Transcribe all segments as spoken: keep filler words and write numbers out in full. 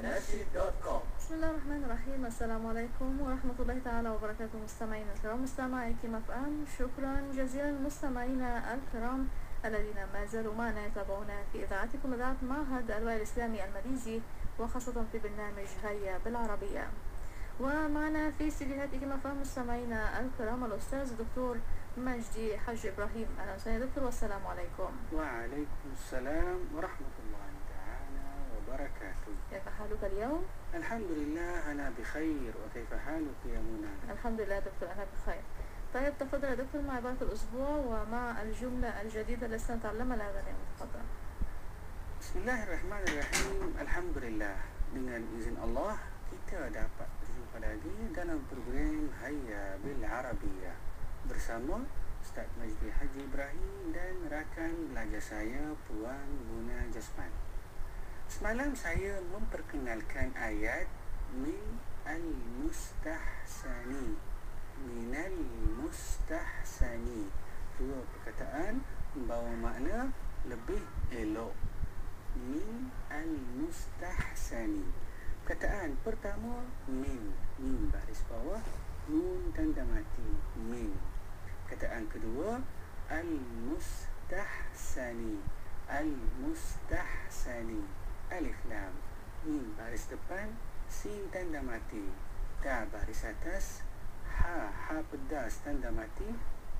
نشيد دوت كوم. بسم الله الرحمن الرحيم. السلام عليكم ورحمة الله تعالى وبركاته. مستمعينا الكرام، مستمعي كيما اف ام، شكرا جزيلا مستمعينا الكرام الذين ما زالوا معنا يتابعونا في إذاعتكم إذاعة معهد الوعي الإسلامي الماليزي، وخاصة في برنامج هيا بالعربية. ومعنا في استديوهات كيما اف ام مستمعينا الكرام الأستاذ الدكتور مجدي حج إبراهيم. أهلا وسهلا دكتور، والسلام عليكم. وعليكم السلام ورحمة الله تعالى وبركاته. كيف حالك اليوم؟ الحمد لله أنا بخير، وكيف حالك يا منى؟ الحمد لله دكتور أنا بخير. طيب تفضل يا دكتور مع عبارة الأسبوع ومع الجملة الجديدة التي سنتعلمها الآن. تفضل. بسم الله الرحمن الرحيم. الحمد لله, dengan izin Allah kita dapat berjumpa lagi dalam program Hayya bil Arabiyah bersama Ustaz Majdi Haji Ibrahim dan rakan belajar saya Puan Muna Jasman. Semalam saya memperkenalkan ayat min al-mustahsani, min al-mustahsani. Dua perkataan membawa makna lebih elok. Min al-mustahsani. Perkataan pertama min, min baris bawah, nun tanda mati, min. Perkataan kedua al-mustahsani, al-mustahsani, alif lam, mim baris depan, sin tanda mati, ta baris atas, ha ha pedas tanda mati,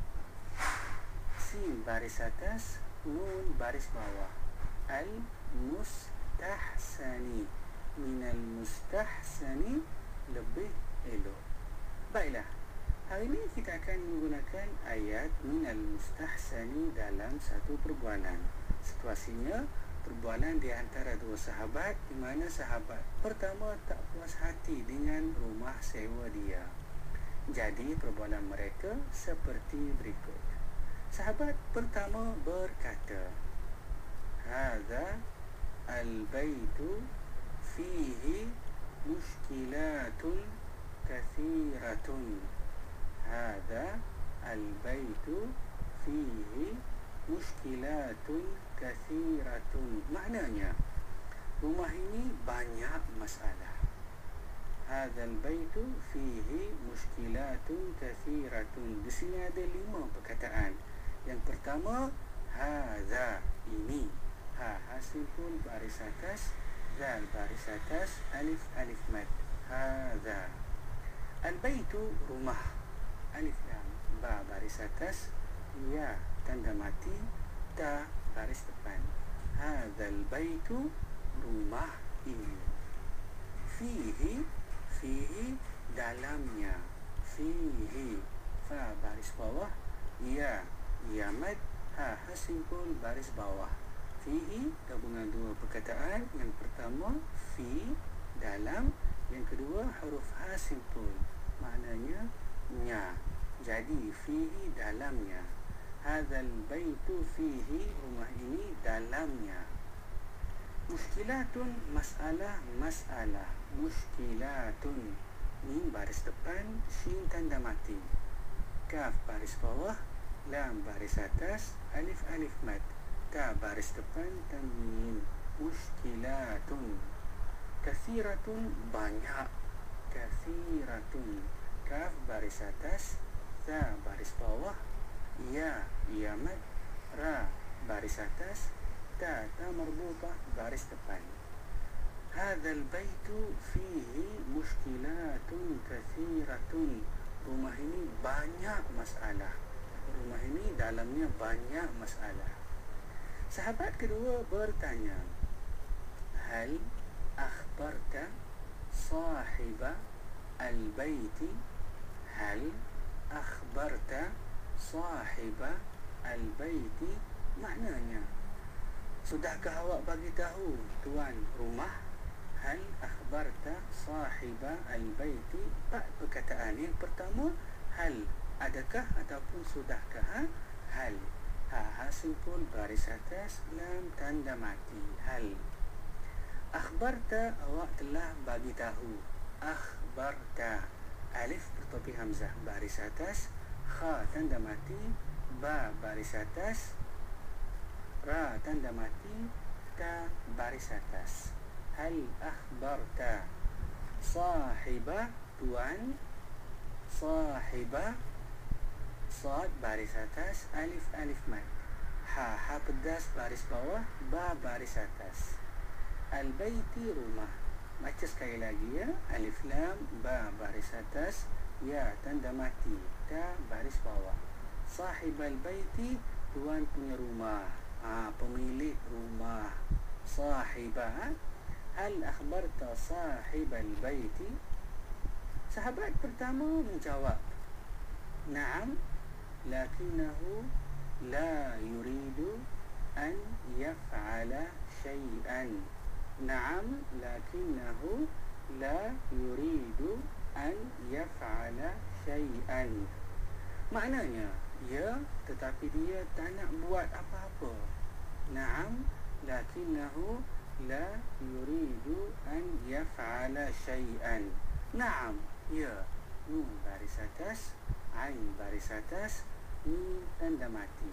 sin baris atas, nun baris bawah. Al-mustahsani, minal mustahsani, lebih elok. Baiklah, hari ini kita akan menggunakan ayat minal mustahsani dalam satu perbualan. Situasinya perbualan di antara dua sahabat, di mana sahabat pertama tak puas hati dengan rumah sewa dia. Jadi perbualan mereka seperti berikut. Sahabat pertama berkata, Hadza al-baitu fihi mushkilatun kathiratun. Hadza al-baitu fihi mushkilatun kathiratun. Maknanya, rumah ini banyak masalah. Hadza al-baitu fihi mushkilatun kathiratun. Di sini ada lima perkataan. Yang pertama, hadza, ini. Ha hasil pun baris atas, zal baris atas, alif alif mad. Hadza. Al-baitu, rumah, alif lam, ba baris atas, ya tanda mati, ta baris depan. Hadzal baitu, rumah ini. Fihi, fihi dalamnya, fihi, fa baris bawah, ya ya mad, ha hasimpul baris bawah. Fihi gabungan dua perkataan. Yang pertama fi, dalam. Yang kedua huruf ha simpul, maknanya nya. Jadi fihi dalamnya. Hadzal baitu fihi, rumah ini dalamnya. Mushkilatun, masalah, masalah. Mushkilatun, mim baris depan, shin tanda mati, kaf baris bawah, lam baris atas, alif alif mad, ta baris depan, tanwin. Mushkilatun. Kathiratun, banyak. Kathiratun, kaf baris atas, ta baris bawah, ya ya mad, ra baris atas, ta ta marbutah baris depan. Hadzal baitu fihi mushkilatun kathiratun. Rumah ini banyak masalah. Rumah ini dalamnya banyak masalah. Sahabat kedua bertanya, Hal akhbarta sahiba al-baiti? Hal akhbarta sahiba al-baiti? Maknanya, sudahkah awak bagi tahu tuan rumah? Hal akhbarta sahiba al-baiti? Empat perkataan. Yang pertama, hal, adakah ataupun sudahkah? Ha? Hal, ha hasil pun baris atas, lam tanda mati, hal. Akhbarta, awak telah bagi tahu. Akhbarta, alif bertopi hamzah baris atas, kha tanda mati, ba baris atas, ra tanda mati, ta baris atas. hal akhbarta sahiba tuan, sahiba sad baris atas, alif alif mat, ha ha pedas baris bawah, ba baris atas. Al-baiti rumah. Baca sekali lagi ya. Alif lam, ba baris atas, ya tanda mati, ta baris bawah. Sahibal baiti tuan punya rumah, ha, pemilik rumah. Sahibah. Hal akhbarta sahibal baiti? Sahabat pertama menjawab, na'am, lakinahu la yuridu an yaf'ala syai'an. Na'am, lakinahu la yuridu an yaf'ala syai'an. Maknanya, ya, tetapi dia tak nak buat apa-apa. Na'am, lakinahu la yuridu an yaf'ala syai'an. Na'am, ya, nun baris atas, ain baris atas, mim tanda mati.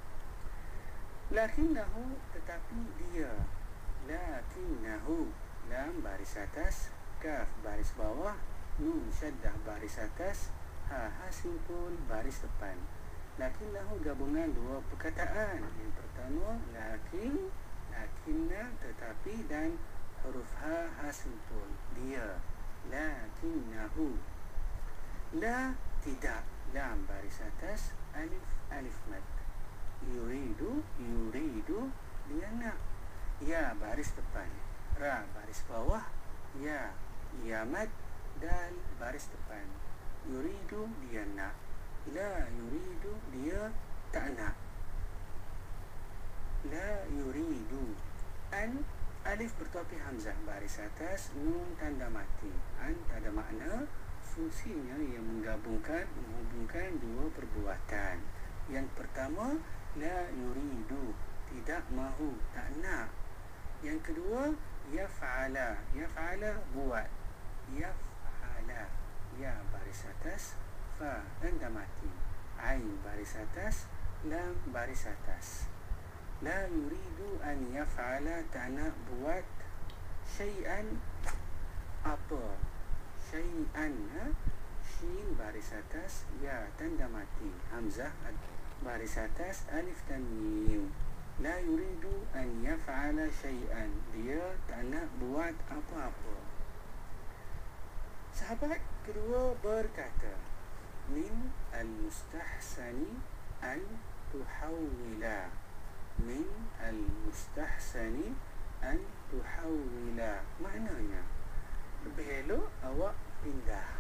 Lakinnahu, tetapi dia. Lakinnahu, lam baris atas, kaf baris bawah, nun syaddah baris atas, ha ha simpul baris depan. Lakinnahu gabungan dua perkataan. Yang pertama lakin, lakinna tetapi, dan huruf ha ha simpul, dia. Lakinnahu. La tidak, lam baris atas, alif alif mat. Yuridu, yuridu dia nak, ya baris depan, ra baris bawah, ya ya mat, dal baris depan. Yuridu dia nak, la yuridu dia tak nak. La yuridu. An alif bertopi hamzah baris atas, nun tanda mati. An tak ada makna, fungsinya yang menggabungkan, menghubungkan dua perbuatan. Yang pertama, la yuridu, tidak mahu, tak nak. Yang kedua, yaf'ala, yaf'ala buat, yaf'ala, ya baris atas, fa tanda mati, ain baris atas, lam baris atas. La yuridu an yaf'ala, tak nak buat, syai'an apa, syai'an, ha? Shin baris atas, ya tanda mati, hamzah baris atas, alif dan mim. La yuridu an yaf'ala syai'an, dia tak nak buat apa-apa. Sahabat kedua berkata, min al-mustahsani an tuhawwila. Min al-mustahsani an tuhawwila. Maknanya, lebih elok awak pindah.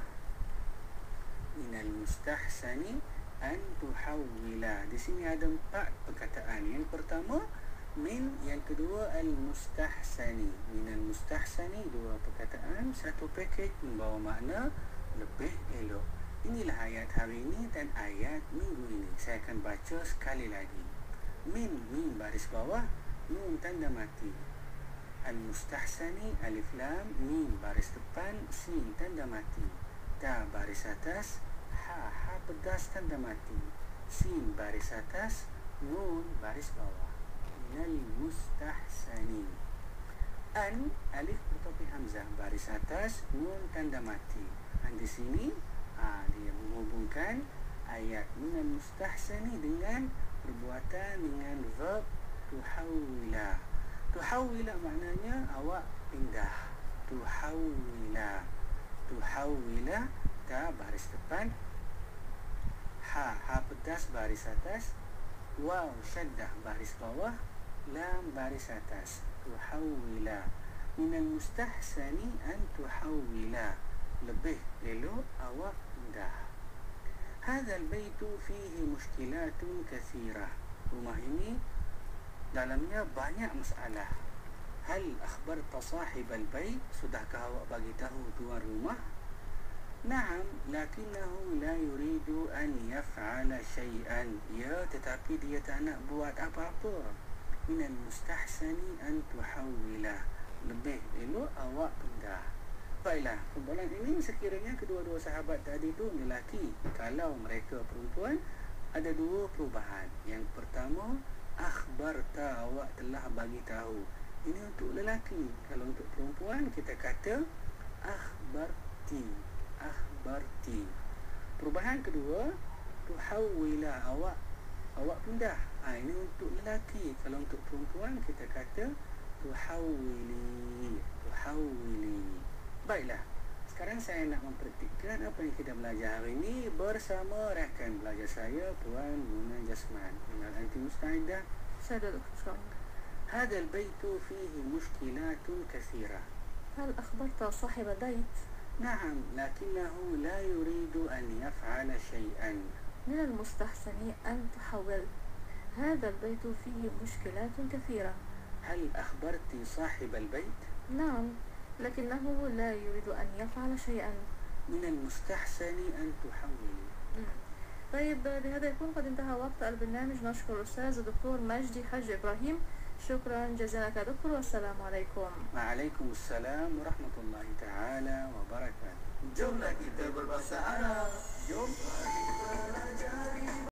Min al-mustahsani an tuhawwila. Di sini ada empat perkataan. Yang pertama min, yang kedua al-mustahsani. Min al-mustahsani, dua perkataan, satu pakej membawa makna lebih elok. Inilah ayat hari ini dan ayat minggu ini. Saya akan baca sekali lagi. Min, min baris bawah, nun tanda mati. Al-mustahsani, alif lam, mim baris depan, sin tanda mati. Ta baris atas, ha ha pedas tanda mati. Sin baris atas, nun baris bawah. Minal mustahsani. An, alif bertopi hamzah baris atas, nun tanda mati. Dan di sini ha, dia menghubungkan ayat minal mustahsani dengan perbuatan, dengan verb tuhawwila. Tuhawwila maknanya awak pindah. Tuhawwila. Tuhawwila, ta baris depan, ha ha pedas baris atas, waw syaddah baris bawah, lam baris atas. Tuhawwila. Minal mustahsani an tuhawwila, lebih elok awak pindah. Hadzal baitu fihi mushkilatun katsirah. Rumah ini dalamnya banyak masalah. Hal akhbarta sahibal bait, sudahkah awak bagi tahu tuan rumah? Naam, lakinnahu la yuridu an yaf'ala syai'an. Ya, tetapi dia tak nak buat apa-apa. Minal mustahsani an tuhawwila, lebih elok awak pindah. Baiklah, kumpulan ini sekiranya kedua-dua sahabat tadi itu lelaki. Kalau mereka perempuan, ada dua perubahan. Yang pertama, akhbarta, awak telah bagi tahu. Ini untuk lelaki. Kalau untuk perempuan kita kata akhbarti. Akhbarti. Perubahan kedua, tuhawwila, awak awak pindah. Ha, ini untuk lelaki. Kalau untuk perempuan kita kata tuhawwili. Tuhawwili. Baiklah. Sekarang saya nak mempraktikkan apa yang kita belajar hari ini bersama rakan belajar saya, Puan Muna Jasman. Dengan anti mustaidah. Saya duduk sekarang. هذا البيت فيه مشكلات كثيرة. هل أخبرت صاحب البيت؟ نعم، لكنه لا يريد أن يفعل شيئا. من المستحسن أن تحول. هذا البيت فيه مشكلات كثيرة. هل أخبرت صاحب البيت؟ نعم، لكنه لا يريد أن يفعل شيئا. من المستحسن أن تحولي. طيب، بهذا يكون قد انتهى وقت البرنامج. نشكر الأستاذ الدكتور مجدي حج إبراهيم. شكرا جزيلا لك دكتور، والسلام عليكم. وعليكم السلام ورحمة الله تعالى وبركاته. Jom kita berbahasa Arab. Jom.